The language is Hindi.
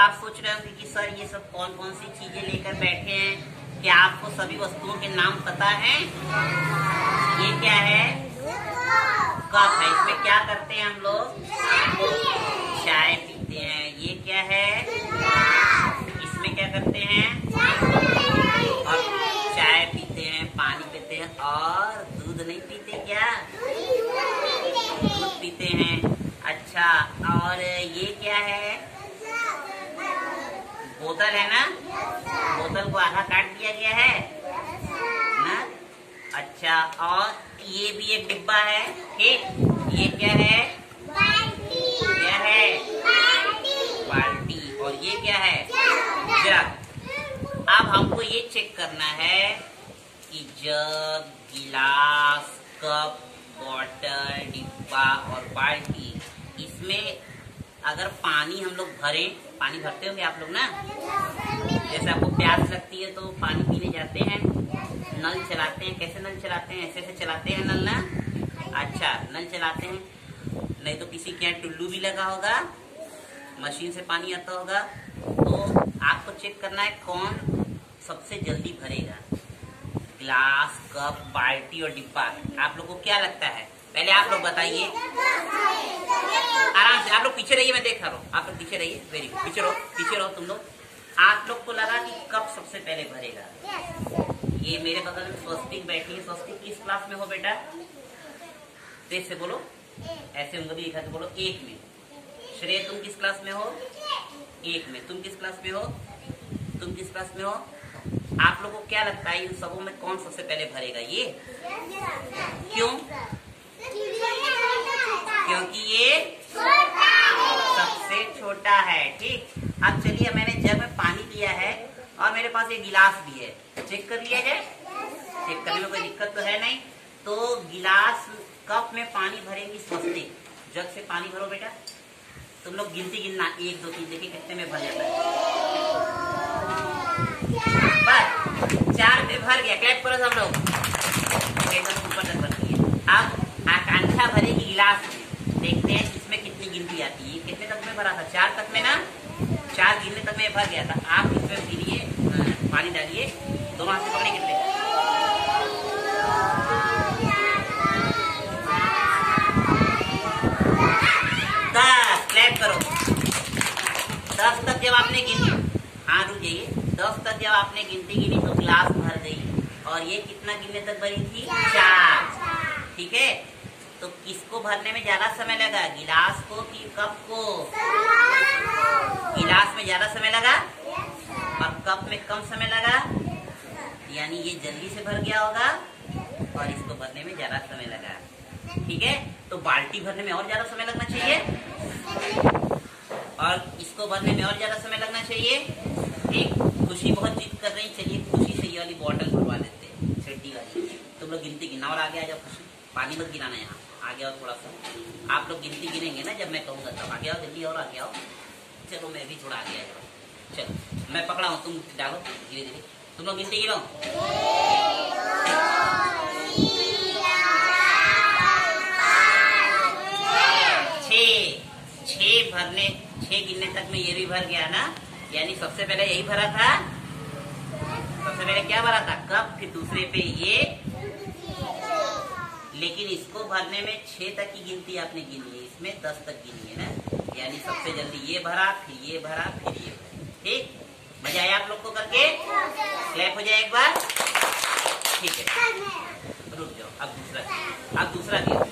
आप सोच रहे होंगे कि सर ये सब कौन कौन सी चीजें लेकर बैठे हैं, क्या आपको सभी वस्तुओं के नाम पता है? ये क्या है? कप है। इसमें क्या करते हैं हम लोग? चाय पीते हैं। ये क्या है? इसमें क्या करते हैं? और चाय पीते हैं, पानी पीते हैं और दूध नहीं पीते क्या? दूध पीते हैं। अच्छा, और ये क्या है? बोतल है ना? बोतल को आधा काट दिया गया है ना? अच्छा, और ये भी एक डिब्बा है। ठीक, ये क्या है? क्या है? बाल्टी। और ये क्या है? जग। अब हमको ये चेक करना है कि जग, गिलास, कप, बॉटल, डिब्बा और बाल्टी, इसमें अगर पानी हम लोग भरें, पानी भरते होंगे आप लोग ना? जैसे आपको प्यास लगती है तो पानी पीने जाते हैं, नल चलाते हैं। कैसे नल चलाते हैं? ऐसे ऐसे चलाते हैं नल ना? अच्छा, नल चलाते हैं। नहीं तो किसी के यहाँ टुल्लू भी लगा होगा, मशीन से पानी आता होगा। तो आपको चेक करना है कौन सबसे जल्दी भरेगा। गिलास, कप, बाल्टी और डिब्बा। आप लोग को क्या लगता है? पहले आप लोग बताइए। आराम से आप लोग पीछे रहिए, मैं देख रहा हूँ। आप लोग पीछे रहिए। वेरी गुड, पीछे रहो तुम लोग। आप लोग को लगा कि कब सबसे पहले भरेगा? ये मेरे बगल में स्वस्तिक बैठी है। स्वस्तिक किस क्लास में हो बेटा? तेज से बोलो, ऐसे उंगली दिखा के बोलो। 1 में। श्रेय तुम किस क्लास में हो? 1 में। तुम किस क्लास में हो? तुम किस क्लास में हो? आप लोगों को क्या लगता है इन सबों में कौन सबसे पहले भरेगा? ये क्यों? क्योंकि ये सबसे छोटा है। ठीक, अब चलिए, मैंने जग में पानी लिया है और मेरे पास एक गिलास भी है। चेक कर लिया जाए? चेक करने में कोई दिक्कत तो है नहीं। तो गिलास, कप में पानी भरेंगी स्वस्तिक, जग से पानी भरो बेटा। तुम लोग गिनती गिनना, 1 2 3, देखिए कितने में भर जाता है। बस 4 में भर गया। क्लैप करो सब लोग। एकदम ऊपर तक भर गया। अब आकांक्षा भरेगी गिलास में। देखते हैं इसमें कितनी गिनती आती है। कितने तक में भरा था? 4 तक में ना? 4 गिनने तक में भर गया था। आप इसमें गिनिए, पानी डालिए, दोनों हाथ से पकड़े कितने। 10। क्लैप करो। 10 तक जब आपने गिनी, हाँ रुक जाइए, 10 तक जब आपने गिनती गिनी तो गिलास भर गई। और ये कितना गिनने तक भरी थी? 4। ठीक है, तो किसको भरने में ज्यादा समय लगा? गिलास को कि कप को? गिलास में ज्यादा समय लगा और कप में कम समय लगा। यानी ये जल्दी से भर गया होगा और इसको भरने में ज्यादा समय लगा। ठीक है, तो बाल्टी भरने में और ज्यादा समय लगना चाहिए और इसको भरने में और ज्यादा समय लगना चाहिए। ठीक, खुशी बहुत जिद कर रही। चलिए खुशी से ये वाली बॉटल भरवा देते हैं, छड्डी वाली। तुम लोग गिनती गिना और आगे आ जाओ। खुशी, पानी मत गिराना यहाँ, आगे आओ थोड़ा सा। आप लोग गिनती गिनेंगे ना जब मैं कहूँगा तब। आगे आओ, जल्दी और आगे आओ। चलो मैं भी थोड़ा आगे आ जाऊँ। चलो मैं पकड़ा हूँ, तुम डालो धीरे धीरे। तुम लोग गिनती गिनो। 6 गिनने तक में ये भी भर गया ना? यानी सबसे पहले यही भरा था। सबसे पहले क्या भरा था? कप, फिर दूसरे पे ये। लेकिन इसको भरने में 6 तक की गिनती आपने गिनी है, इसमें 10 तक गिनी है ना? यानी सबसे जल्दी ये भरा, फिर ये भरा, फिर ये भरा। ठीक, मजा आया आप लोग को करके? क्लैप हो जाए एक बार। ठीक है, रुक जाओ। अब दूसरा दिया।